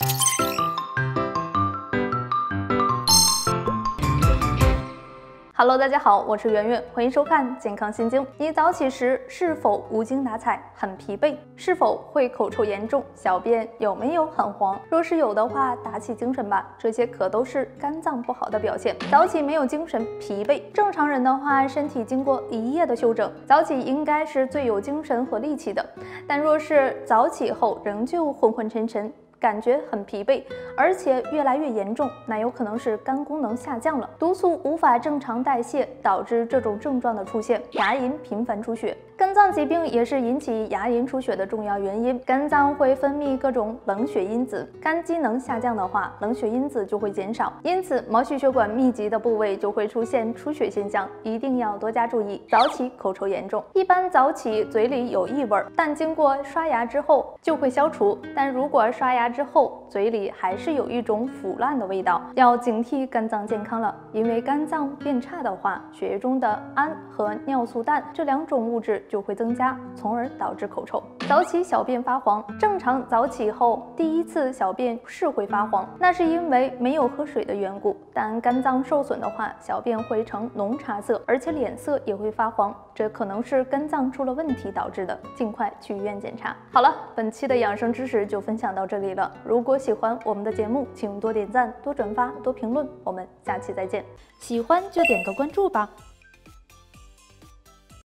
Hello， 大家好，我是圆圆，欢迎收看健康心经。你早起时是否无精打采、很疲惫？是否会口臭严重？小便有没有很黄？若是有的话，打起精神吧，这些可都是肝脏不好的表现。早起没有精神、疲惫，正常人的话，身体经过一夜的休整，早起应该是最有精神和力气的。但若是早起后仍旧昏昏沉沉，感觉很疲惫，而且越来越严重，那有可能是肝功能下降了，毒素无法正常代谢，导致这种症状的出现。牙龈频繁出血，肝脏疾病也是引起牙龈出血的重要原因。肝脏会分泌各种冷血因子，肝机能下降的话，冷血因子就会减少，因此毛细血管密集的部位就会出现出血现象，一定要多加注意。早起口臭严重，一般早起嘴里有异味，但经过刷牙之后就会消除。但如果刷牙之后嘴里还是有一种腐烂的味道，要警惕肝脏健康了。因为肝脏变差的话，血液中的氨和尿素氮这两种物质就会增加，从而导致口臭。早起小便发黄，正常早起后第一次小便是会发黄，那是因为没有喝水的缘故。但肝脏受损的话，小便会呈浓茶色，而且脸色也会发黄，这可能是肝脏出了问题导致的，尽快去医院检查。好了，本期的养生知识就分享到这里了。如果喜欢我们的节目，请多点赞、多转发、多评论，我们下期再见。喜欢就点个关注吧。